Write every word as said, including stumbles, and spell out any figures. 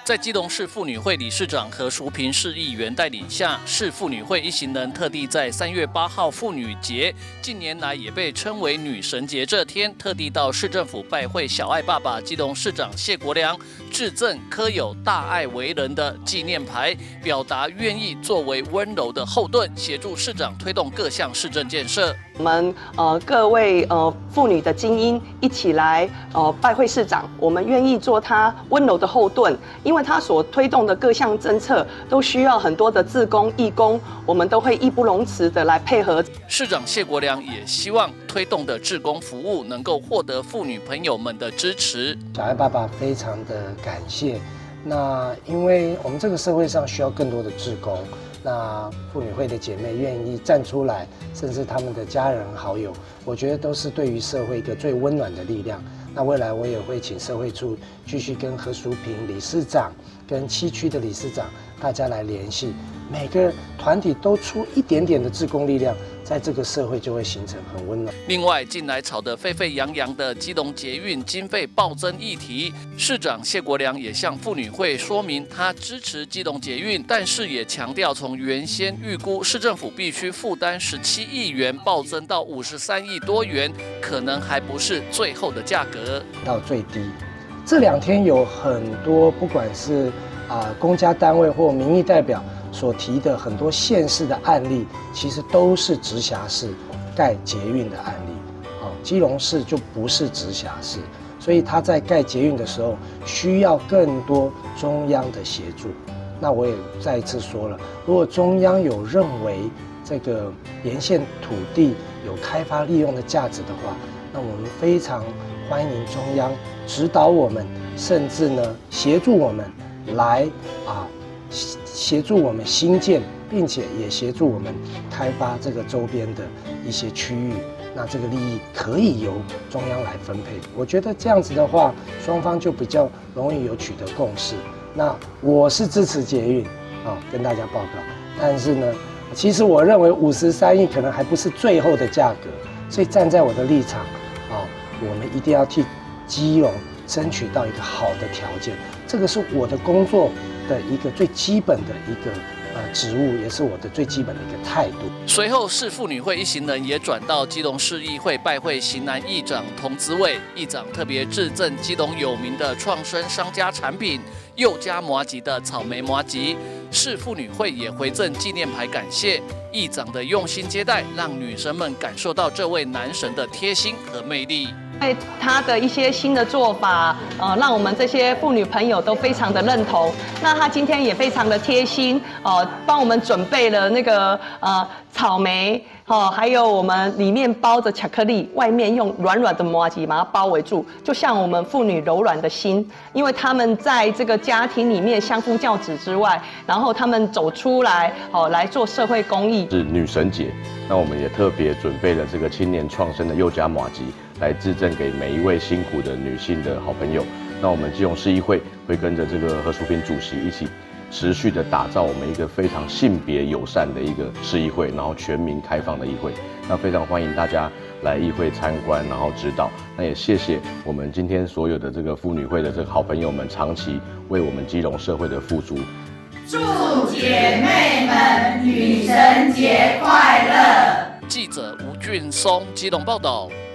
在基隆市妇女会理事长何淑萍市议员带领下，市妇女会一行人特地在三月八号妇女节，近年来也被称为女神节这天，特地到市政府拜会小爱爸爸基隆市长谢国良，致赠刻有大爱为人的纪念牌，表达愿意作为温柔的后盾，协助市长推动各项市政建设。 我们呃各位呃妇女的精英一起来呃拜会市长，我们愿意做他温柔的后盾，因为他所推动的各项政策都需要很多的志工义工，我们都会义不容辞的来配合。 市长谢国良也希望推动的志工服务能够获得妇女朋友们的支持。 小爱爸爸非常的感谢，那因为我们这个社会上需要更多的志工。那妇女会的姐妹愿意站出来，甚至他们的家人好友，我觉得都是对于社会一个最温暖的力量。那未来我也会请社会处继续跟何淑萍理事长、跟七区的理事长大家来联系，每个团体都出一点点的志工力量，在这个社会就会形成很温暖。 另外，近来吵得沸沸扬扬的基隆捷运经费暴增议题，市长谢国良也向妇女会说明，他支持基隆捷运，但是也强调，从原先预估市政府必须负担十七亿元，暴增到五十三亿多元，可能还不是最后的价格。 到最低，这两天有很多不管是啊、呃、公家单位或民意代表所提的很多县市的案例，其实都是直辖市盖捷运的案例。哦，基隆市就不是直辖市，所以他在盖捷运的时候需要更多中央的协助。那我也再一次说了，如果中央有认为这个沿线土地有开发利用的价值的话，那我们非常欢迎中央指导我们，甚至呢协助我们来啊协助我们兴建，并且也协助我们开发这个周边的一些区域。那这个利益可以由中央来分配。我觉得这样子的话，双方就比较容易有取得共识。那我是支持捷运啊，跟大家报告。但是呢，其实我认为五十三亿可能还不是最后的价格，所以站在我的立场啊，我们一定要替基隆争取到一个好的条件。这个是我的工作的一个最基本的一个呃职务，也是我的最基本的一个态度。 随后，市妇女会一行人也转到基隆市议会拜会型男议长童子伟，议长特别致赠基隆有名的创生商家产品佑家麻糬的草莓麻糬。市妇女会也回赠纪念牌感谢议长的用心接待，让女生们感受到这位男神的贴心和魅力。 因为他的一些新的做法，呃，让我们这些妇女朋友都非常的认同。那他今天也非常的贴心，呃，帮我们准备了那个呃草莓，哦，还有我们里面包着巧克力，外面用软软的麻糬把它包围住，就像我们妇女柔软的心。因为他们在这个家庭里面相夫教子之外，然后他们走出来，哦，来做社会公益。 是女神节，那我们也特别准备了这个青年创生的佑家麻糬，来致赠给每一位辛苦的女性的好朋友。那我们基隆市议会会跟着这个何淑萍主席一起持续的打造我们一个非常性别友善的一个市议会，然后全民开放的议会。那非常欢迎大家来议会参观，然后指导。那也谢谢我们今天所有的这个妇女会的这个好朋友们，长期为我们基隆社会的付出。 祝姐妹们女神节快乐！ 记者吴俊松基隆报道。